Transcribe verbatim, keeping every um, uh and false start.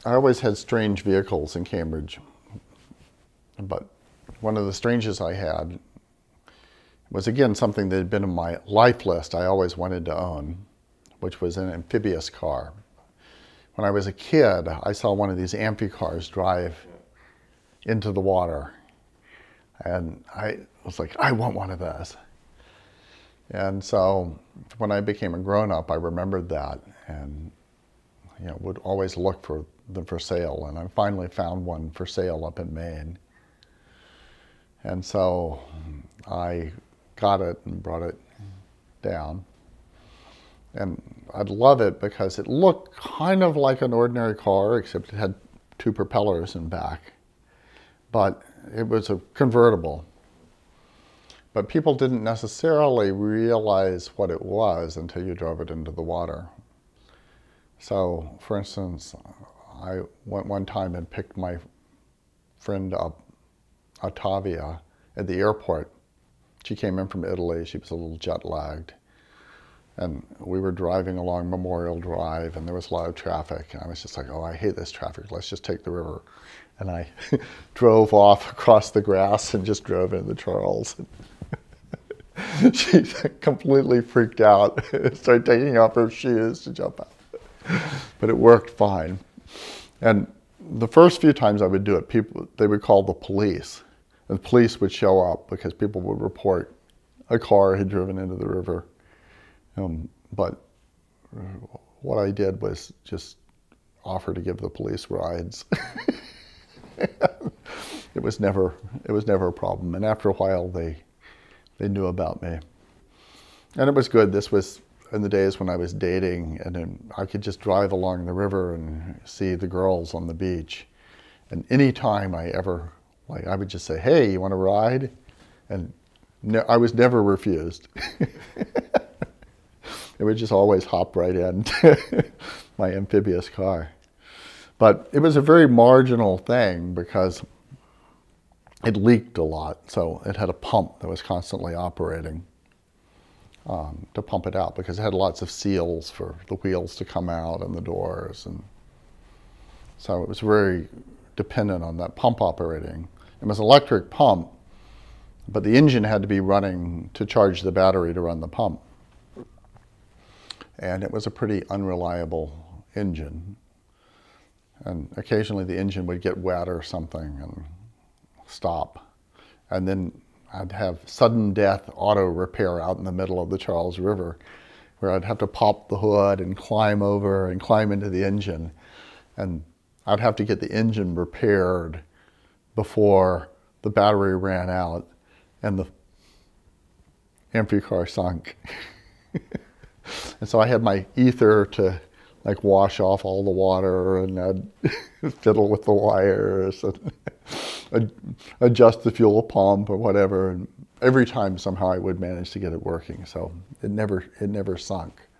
I always had strange vehicles in Cambridge, but one of the strangest I had was, again, something that had been in my life list I always wanted to own, which was an amphibious car. When I was a kid, I saw one of these Amphicars drive into the water, and I was like, I want one of those. And so when I became a grown-up, I remembered that, and you know, would always look for them for sale. And I finally found one for sale up in Maine. And so I got it and brought it down. And I'd love it because it looked kind of like an ordinary car, except it had two propellers in back. But it was a convertible. But people didn't necessarily realize what it was until you drove it into the water. So, for instance, I went one time and picked my friend up, Ottavia, at the airport. She came in from Italy. She was a little jet-lagged. And we were driving along Memorial Drive, and there was a lot of traffic. And I was just like, oh, I hate this traffic. Let's just take the river. And I drove off across the grass and just drove into Charles. She completely freaked out, started taking off her shoes to jump out. But it worked fine. And the first few times I would do it, people they would call the police. And the police would show up because people would report a car had driven into the river. Um, but what I did was just offer to give the police rides. It was never it was never a problem. And after a while, they they knew about me. And it was good. This was in the days when I was dating, and then I could just drive along the river and see the girls on the beach. And any time I ever, like, I would just say, hey, you want to ride? And no, I was never refused. It would just always hop right into my amphibious car. But it was a very marginal thing because it leaked a lot. So it had a pump that was constantly operating um, to pump it out, because it had lots of seals for the wheels to come out and the doors. And so it was very dependent on that pump operating. It was an electric pump, but the engine had to be running to charge the battery to run the pump. And it was a pretty unreliable engine. And occasionally the engine would get wet or something and stop. And then I'd have sudden death auto repair out in the middle of the Charles River, where I'd have to pop the hood and climb over and climb into the engine. And I'd have to get the engine repaired before the battery ran out and the Amphicar sunk. And so I had my ether to like wash off all the water, and I'd fiddle with the wires and adjust the fuel pump or whatever. And every time somehow I would manage to get it working. So it never, it never sunk.